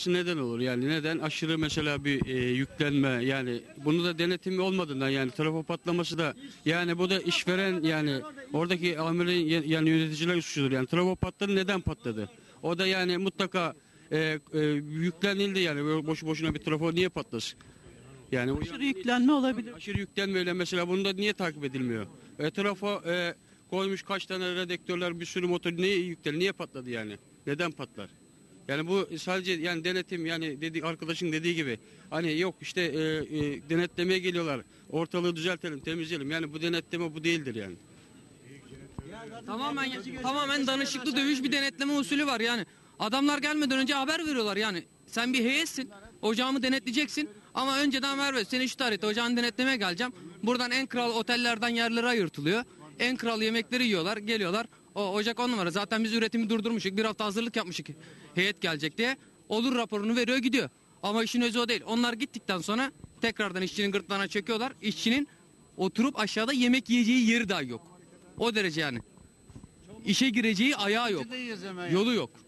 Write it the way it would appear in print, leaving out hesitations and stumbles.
patlaması neden olur? Yani neden? Aşırı mesela bir yüklenme, yani bunu da denetimi olmadığından, yani trafo patlaması da, yani bu da işveren, yani oradaki amirin yani yöneticiler suçudur. Yani trafo patladı, neden patladı? O da yani mutlaka yüklenildi, yani böyle boşu boşuna bir trafo niye patlasın? Yani Aşırı yüklenme olabilir. aşırı yüklenmeyle mesela bunda niye takip edilmiyor? Trafo koymuş kaç tane redektörler, bir sürü motor, niye yüklen, niye patladı yani? Neden patlar? Yani bu sadece yani denetim, yani arkadaşın dediği gibi hani yok işte denetlemeye geliyorlar, ortalığı düzeltelim, temizleyelim, yani bu denetleme bu değildir yani. Tamamen danışıklı dövüş bir denetleme usulü var yani. Adamlar gelmeden önce haber veriyorlar yani. Sen bir heyetsin, ocağımı denetleyeceksin ama önceden haber ver. Seni şu tarihte ocağını denetlemeye geleceğim. Buradan en kral otellerden yerlere ayırtılıyor. En kral yemekleri yiyorlar, geliyorlar. O ocak 10 numara. Zaten biz üretimi durdurmuşuk. Bir hafta hazırlık yapmışık. Heyet gelecek diye. Olur raporunu veriyor, gidiyor. Ama işin özü o değil. Onlar gittikten sonra tekrardan işçinin gırtlağına çöküyorlar. İşçinin oturup aşağıda yemek yiyeceği yeri dahi yok. O derece yani. İşe gireceği ayağı yok. Yolu yok.